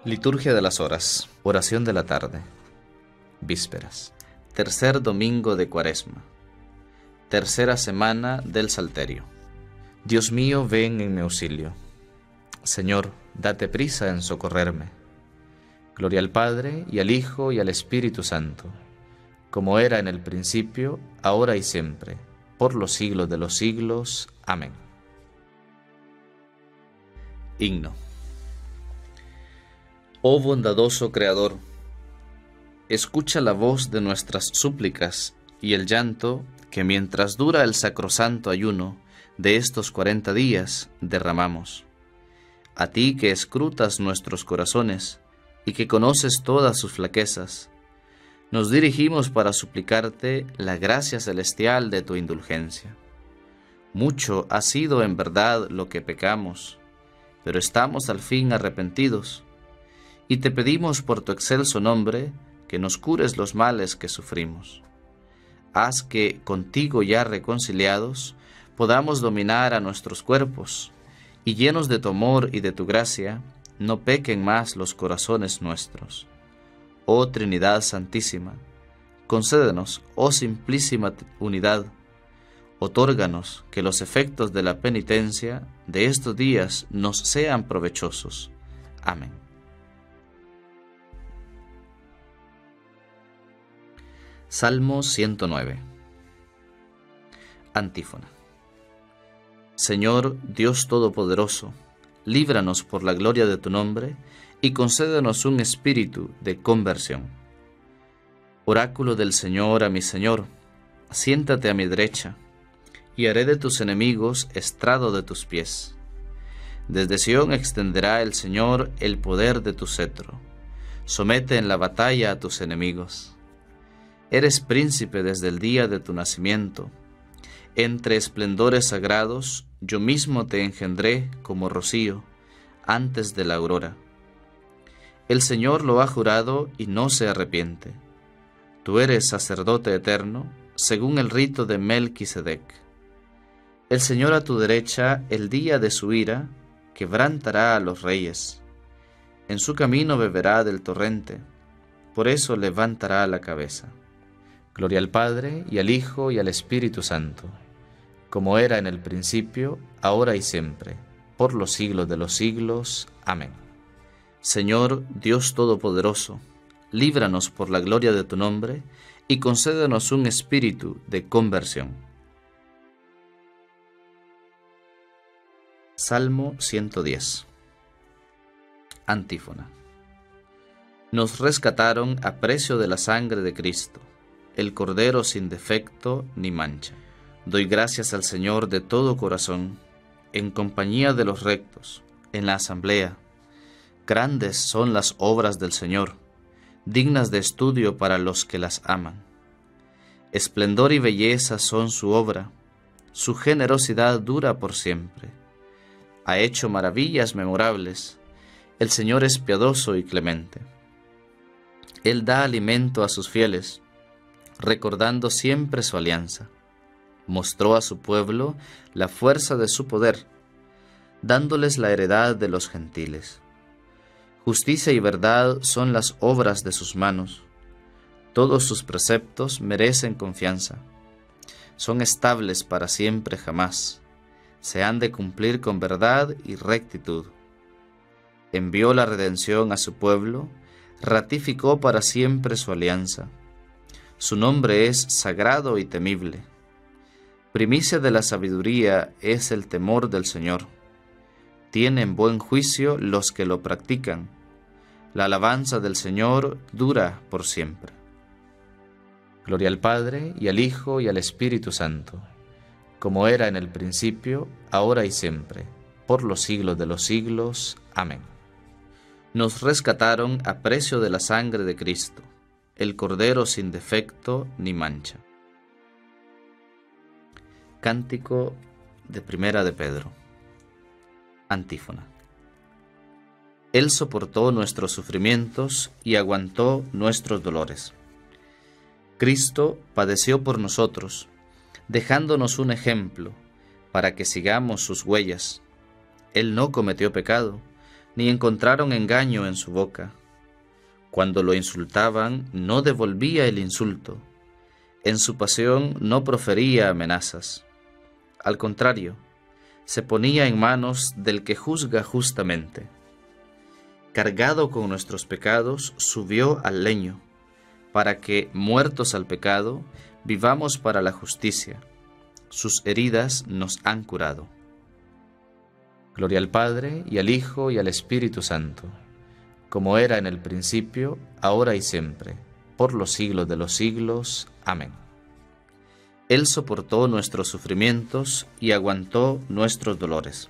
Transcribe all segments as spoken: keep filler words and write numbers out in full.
Liturgia de las Horas, oración de la tarde, vísperas, tercer domingo de Cuaresma, tercera semana del Salterio. Dios mío, ven en mi auxilio. Señor, date prisa en socorrerme. Gloria al Padre, y al Hijo, y al Espíritu Santo, como era en el principio, ahora y siempre, por los siglos de los siglos. Amén. Himno. Oh bondadoso Creador, escucha la voz de nuestras súplicas y el llanto que mientras dura el sacrosanto ayuno de estos cuarenta días derramamos. A ti que escrutas nuestros corazones y que conoces todas sus flaquezas, nos dirigimos para suplicarte la gracia celestial de tu indulgencia. Mucho ha sido en verdad lo que pecamos, pero estamos al fin arrepentidos, y te pedimos por tu excelso nombre que nos cures los males que sufrimos. Haz que, contigo ya reconciliados, podamos dominar a nuestros cuerpos, y llenos de tu amor y de tu gracia, no pequen más los corazones nuestros. Oh Trinidad Santísima, concédenos, oh Simplísima Unidad, otórganos que los efectos de la penitencia de estos días nos sean provechosos. Amén. Salmo ciento nueve. Antífona. Señor Dios Todopoderoso, líbranos por la gloria de tu nombre y concédenos un espíritu de conversión. Oráculo del Señor a mi Señor, siéntate a mi derecha, y haré de tus enemigos estrado de tus pies. Desde Sión extenderá el Señor el poder de tu cetro. Somete en la batalla a tus enemigos. Eres príncipe desde el día de tu nacimiento. Entre esplendores sagrados, yo mismo te engendré como rocío, antes de la aurora. El Señor lo ha jurado y no se arrepiente. Tú eres sacerdote eterno, según el rito de Melquisedec. El Señor a tu derecha, el día de su ira, quebrantará a los reyes. En su camino beberá del torrente, por eso levantará la cabeza. Gloria al Padre, y al Hijo, y al Espíritu Santo, como era en el principio, ahora y siempre, por los siglos de los siglos. Amén. Señor Dios Todopoderoso, líbranos por la gloria de tu nombre, y concédenos un espíritu de conversión. Salmo ciento diez. Antífona. Nos rescataron a precio de la sangre de Cristo, el Cordero sin defecto ni mancha. Doy gracias al Señor de todo corazón, en compañía de los rectos, en la asamblea. Grandes son las obras del Señor, dignas de estudio para los que las aman. Esplendor y belleza son su obra, su generosidad dura por siempre. Ha hecho maravillas memorables, el Señor es piadoso y clemente. Él da alimento a sus fieles, recordando siempre su alianza. Mostró a su pueblo la fuerza de su poder, dándoles la heredad de los gentiles. Justicia y verdad son las obras de sus manos. Todos sus preceptos merecen confianza. Son estables para siempre jamás. Se han de cumplir con verdad y rectitud. Envió la redención a su pueblo, ratificó para siempre su alianza. Su nombre es sagrado y temible. Primicia de la sabiduría es el temor del Señor. Tienen buen juicio los que lo practican. La alabanza del Señor dura por siempre. Gloria al Padre, y al Hijo, y al Espíritu Santo, como era en el principio, ahora y siempre, por los siglos de los siglos. Amén. Nos rescataron a precio de la sangre de Cristo, el Cordero sin defecto ni mancha. Cántico de Primera de Pedro. Antífona. Él soportó nuestros sufrimientos y aguantó nuestros dolores. Cristo padeció por nosotros, dejándonos un ejemplo para que sigamos sus huellas. Él no cometió pecado, ni encontraron engaño en su boca. Cuando lo insultaban, no devolvía el insulto. En su pasión no profería amenazas. Al contrario, se ponía en manos del que juzga justamente. Cargado con nuestros pecados, subió al leño, para que, muertos al pecado, vivamos para la justicia. Sus heridas nos han curado. Gloria al Padre, y al Hijo, y al Espíritu Santo, como era en el principio, ahora y siempre, por los siglos de los siglos. Amén. Él soportó nuestros sufrimientos y aguantó nuestros dolores.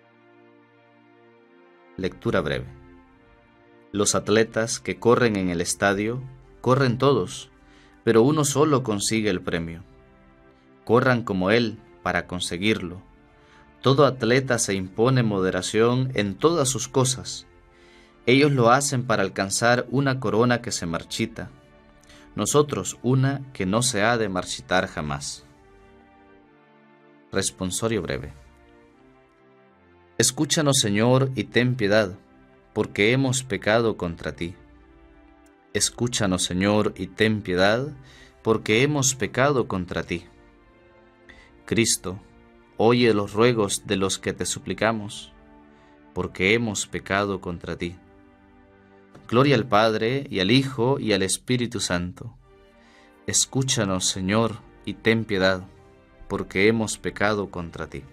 Lectura breve. Los atletas que corren en el estadio, corren todos, pero uno solo consigue el premio. Corran como él para conseguirlo. Todo atleta se impone moderación en todas sus cosas. Ellos lo hacen para alcanzar una corona que se marchita, nosotros una que no se ha de marchitar jamás. Responsorio breve. Escúchanos, Señor, y ten piedad, porque hemos pecado contra ti. Escúchanos, Señor, y ten piedad, porque hemos pecado contra ti. Cristo, oye los ruegos de los que te suplicamos, porque hemos pecado contra ti. Gloria al Padre, y al Hijo, y al Espíritu Santo. Escúchanos, Señor, y ten piedad, porque hemos pecado contra ti.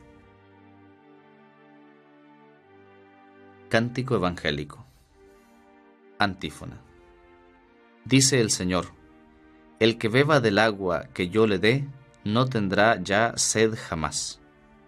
Cántico evangélico. Antífona. Dice el Señor: el que beba del agua que yo le dé, no tendrá ya sed jamás.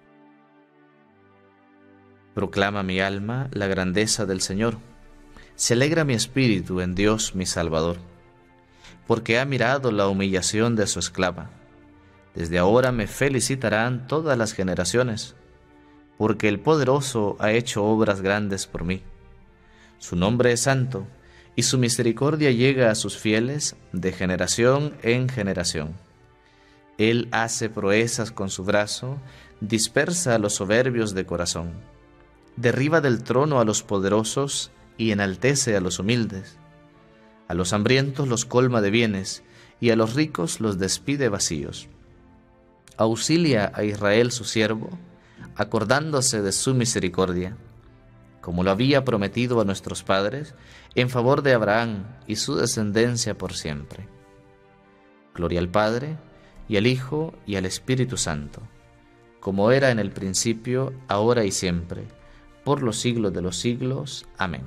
Proclama mi alma la grandeza del Señor. Se alegra mi espíritu en Dios mi Salvador, porque ha mirado la humillación de su esclava. Desde ahora me felicitarán todas las generaciones, porque el Poderoso ha hecho obras grandes por mí. Su nombre es santo, y su misericordia llega a sus fieles de generación en generación. Él hace proezas con su brazo, dispersa a los soberbios de corazón. Derriba del trono a los poderosos y enaltece a los humildes. A los hambrientos los colma de bienes, y a los ricos los despide vacíos. Auxilia a Israel su siervo, acordándose de su misericordia, como lo había prometido a nuestros padres, en favor de Abraham y su descendencia por siempre. Gloria al Padre, y al Hijo, y al Espíritu Santo, como era en el principio, ahora y siempre, por los siglos de los siglos. Amén.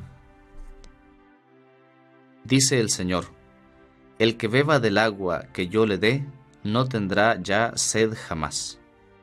Dice el Señor: el que beba del agua que yo le dé, no tendrá ya sed jamás.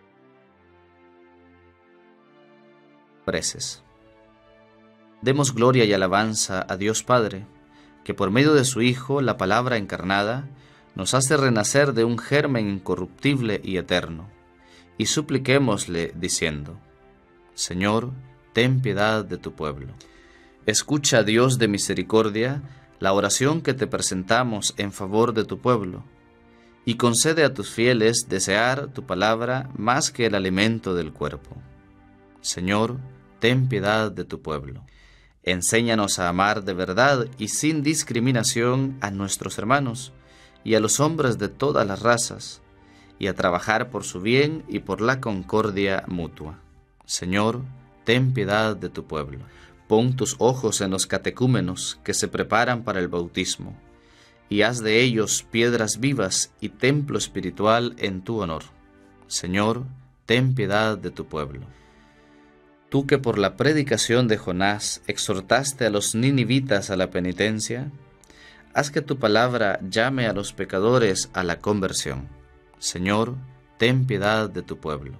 Preces. Demos gloria y alabanza a Dios Padre, que por medio de su Hijo, la palabra encarnada, nos hace renacer de un germen incorruptible y eterno, y supliquémosle diciendo: Señor, ten piedad de tu pueblo. Escucha, Dios de misericordia, la oración que te presentamos en favor de tu pueblo, y concede a tus fieles desear tu palabra más que el alimento del cuerpo. Señor, ten piedad de tu pueblo. Enséñanos a amar de verdad y sin discriminación a nuestros hermanos y a los hombres de todas las razas, y a trabajar por su bien y por la concordia mutua. Señor, ten piedad de tu pueblo. Pon tus ojos en los catecúmenos que se preparan para el bautismo, y haz de ellos piedras vivas y templo espiritual en tu honor. Señor, ten piedad de tu pueblo. Tú que por la predicación de Jonás exhortaste a los ninivitas a la penitencia, haz que tu palabra llame a los pecadores a la conversión. Señor, ten piedad de tu pueblo.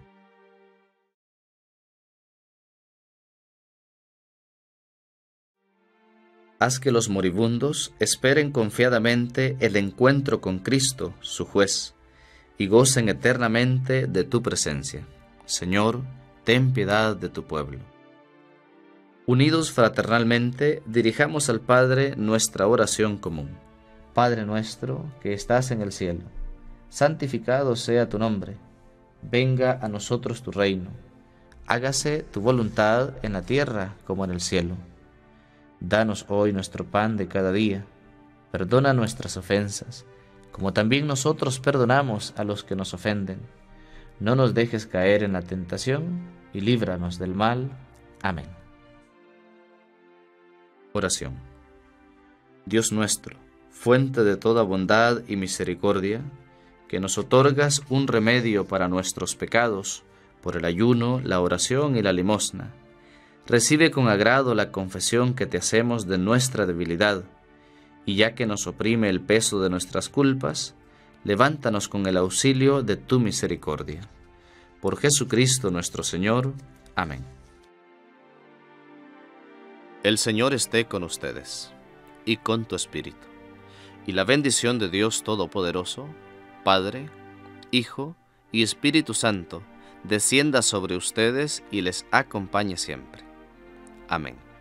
Haz que los moribundos esperen confiadamente el encuentro con Cristo, su juez, y gocen eternamente de tu presencia. Señor, ten piedad de tu pueblo. Unidos fraternalmente, dirijamos al Padre nuestra oración común. Padre nuestro, que estás en el cielo, santificado sea tu nombre. Venga a nosotros tu reino. Hágase tu voluntad en la tierra como en el cielo. Danos hoy nuestro pan de cada día. Perdona nuestras ofensas, como también nosotros perdonamos a los que nos ofenden. No nos dejes caer en la tentación y líbranos del mal. Amén. Oración. Dios nuestro, fuente de toda bondad y misericordia, que nos otorgas un remedio para nuestros pecados, por el ayuno, la oración y la limosna, recibe con agrado la confesión que te hacemos de nuestra debilidad, y ya que nos oprime el peso de nuestras culpas, levántanos con el auxilio de tu misericordia. Por Jesucristo nuestro Señor. Amén. El Señor esté con ustedes, y con tu espíritu. Y la bendición de Dios Todopoderoso, Padre, Hijo y Espíritu Santo, descienda sobre ustedes y les acompañe siempre. Amén.